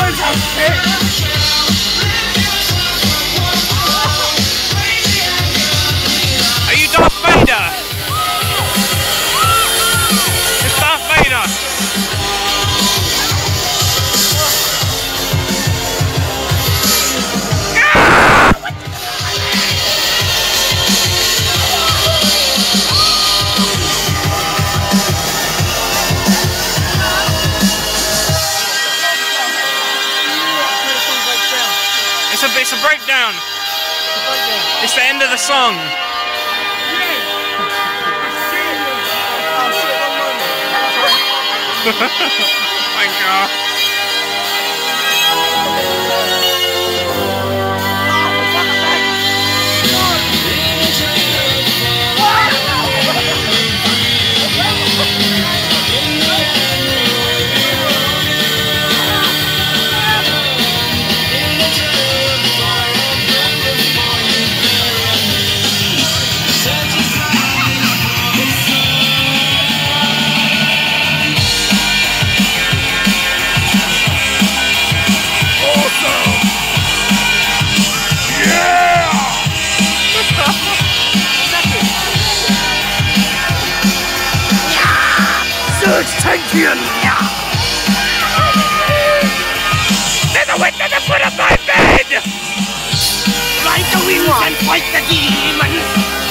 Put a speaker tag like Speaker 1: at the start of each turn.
Speaker 1: Are you Darth Vader? It's Darth Vader. It's a breakdown. It's the end of the song. My God.
Speaker 2: Champion! There's a witch at the foot of my bed! Ride the wings and fight the demons!